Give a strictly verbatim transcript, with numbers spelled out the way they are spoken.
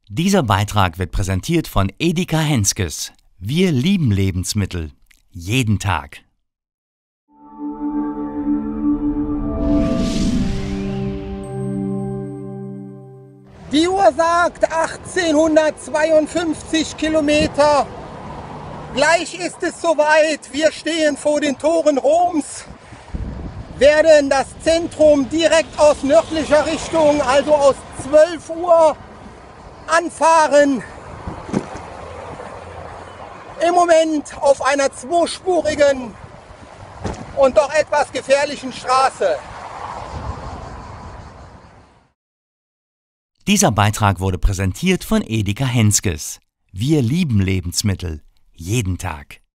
Dieser Beitrag wird präsentiert von Edeka Henskes. Wir lieben Lebensmittel. Jeden Tag. Die Uhr sagt achtzehnhundertzweiundfünfzig Kilometer. Gleich ist es soweit. Wir stehen vor den Toren Roms, werden das Zentrum direkt aus nördlicher Richtung, also aus zwölf Uhr, anfahren. Im Moment auf einer zweispurigen und doch etwas gefährlichen Straße. Dieser Beitrag wurde präsentiert von Edeka Henskes. Wir lieben Lebensmittel. Jeden Tag.